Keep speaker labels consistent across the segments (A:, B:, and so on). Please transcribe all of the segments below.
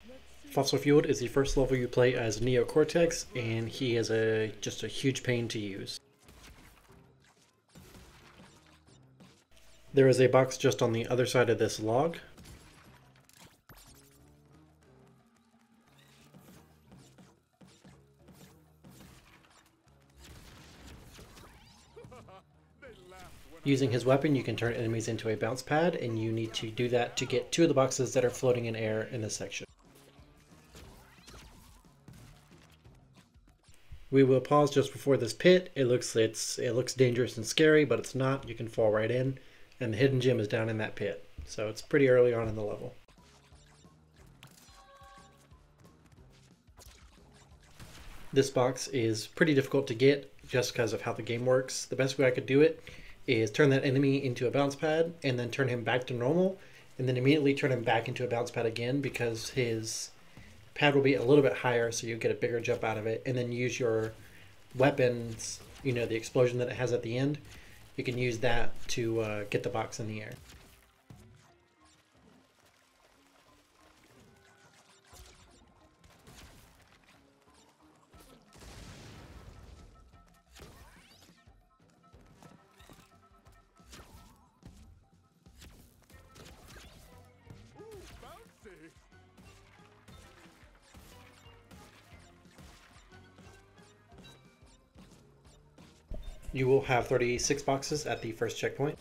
A: Fossil Fueled is the first level you play as Neo Cortex, and he is just a huge pain to use. There is a box just on the other side of this log. Using his weapon, you can turn enemies into a bounce pad, and you need to do that to get two of the boxes that are floating in air in this section. We will pause just before this pit. It looks dangerous and scary, but it's not. You can fall right in, and the hidden gem is down in that pit. So it's pretty early on in the level. This box is pretty difficult to get just because of how the game works. The best way I could do it is turn that enemy into a bounce pad and then turn him back to normal, and then immediately turn him back into a bounce pad again because his pad will be a little bit higher, so you get a bigger jump out of it, and then use your weapons, the explosion that it has at the end. You can use that to get the box in the air. You will have 36 boxes at the first checkpoint.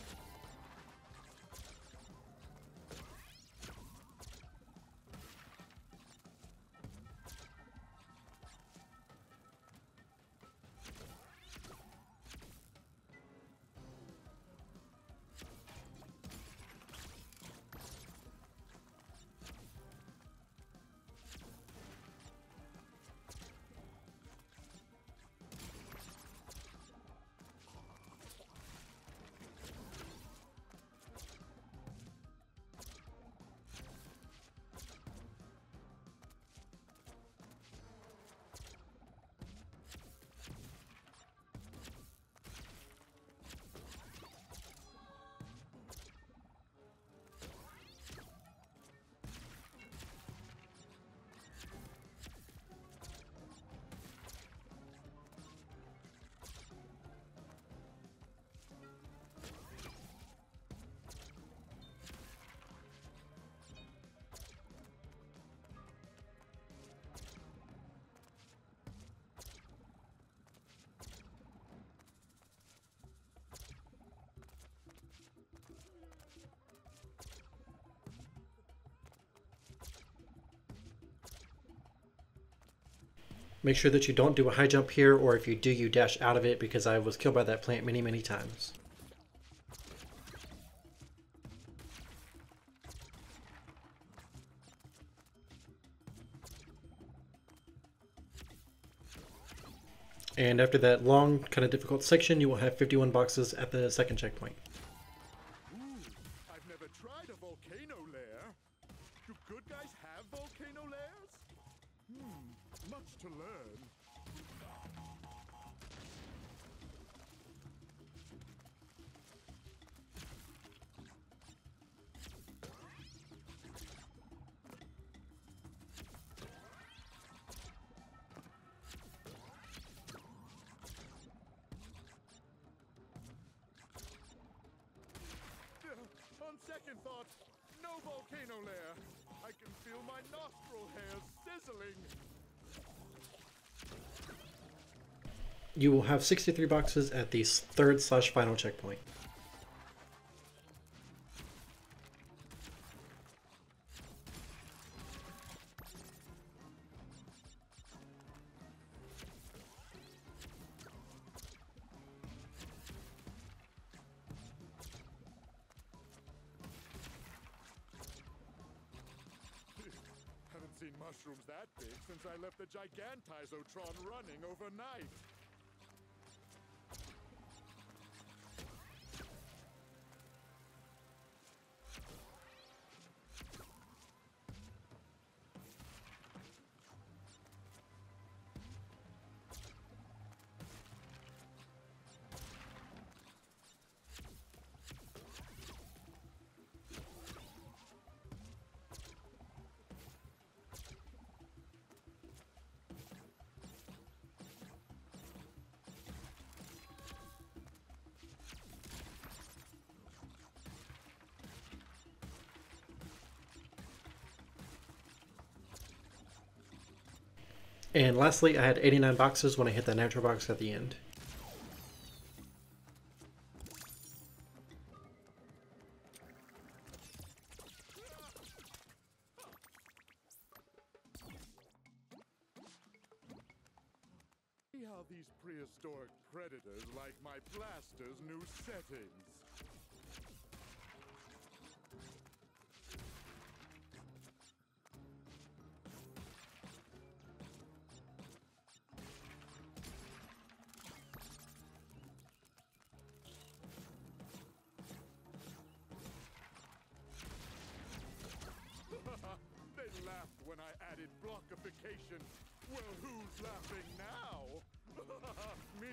A: Make sure that you don't do a high jump here, or if you do, you dash out of it, because I was killed by that plant many, many times. And after that long, kind of difficult section, you will have 51 boxes at the second checkpoint.
B: Ooh, I've never tried a volcano lair. Do good guys have volcano lairs? Much to learn. On second thought, no volcano lair. I can feel my nostril hairs sizzling.
A: You will have 63 boxes at the third/final checkpoint.
B: Haven't seen mushrooms that big since I left the Gigantizotron running overnight.
A: And lastly, I had 89 boxes when I hit that nitro box at the end.
B: See how these prehistoric predators like my blaster's new settings. They laughed when I added blockification. Well, who's laughing now? Me.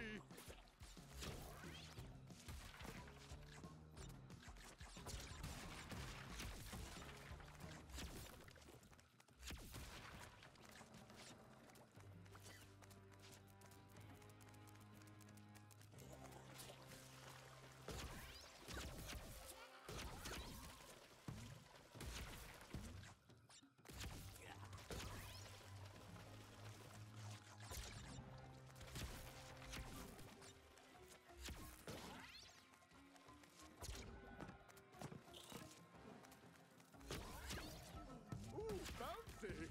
B: Ooh, bouncy.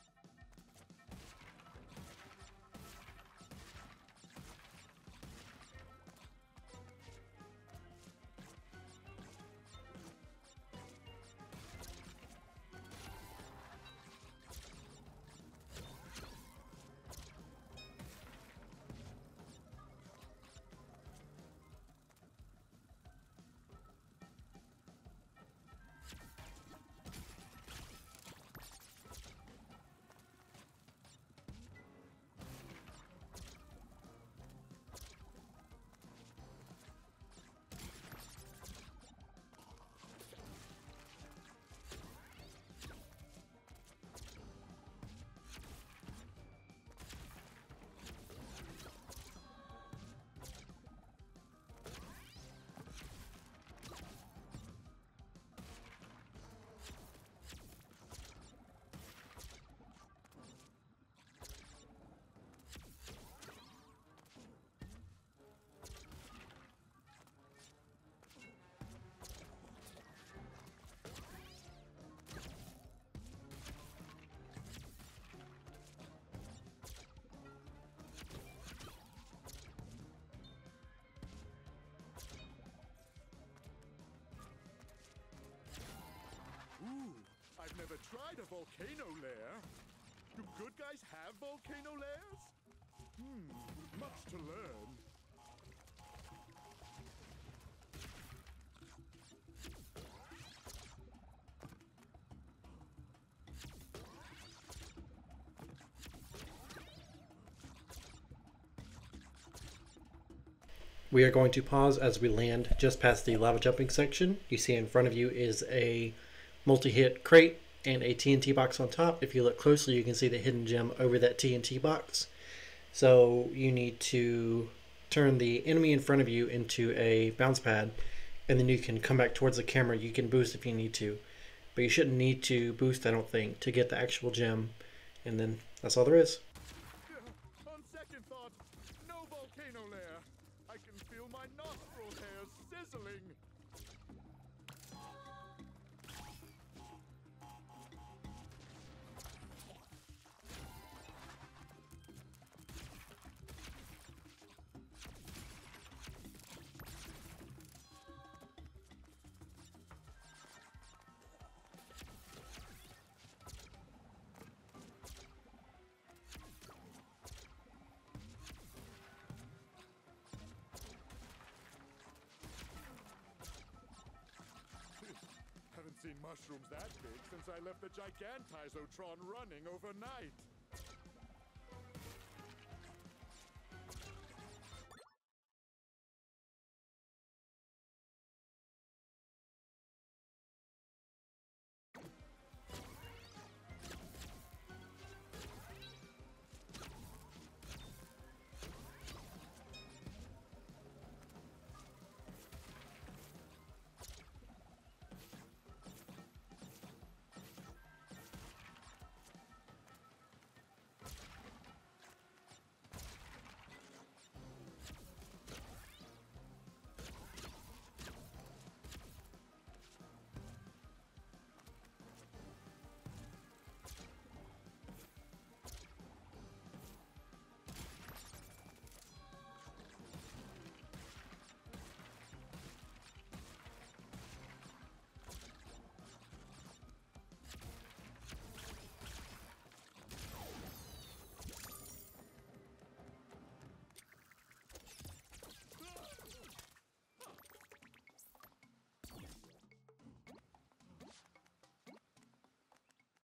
B: Ooh, I've never tried a volcano lair. Do good guys have volcano lairs? Much to learn.
A: We are going to pause as we land just past the lava jumping section. You see in front of you is a multi-hit crate and a TNT box on top. If you look closely, you can see the hidden gem over that TNT box. So you need to turn the enemy in front of you into a bounce pad, and then you can come back towards the camera. You can boost if you need to, but you shouldn't need to boost, I don't think, to get the actual gem. And then that's all there is.
B: On second thought, no volcano lair. I can feel my nostril hairs sizzling. Haven't seen mushrooms that big since I left the Gigantizotron running overnight.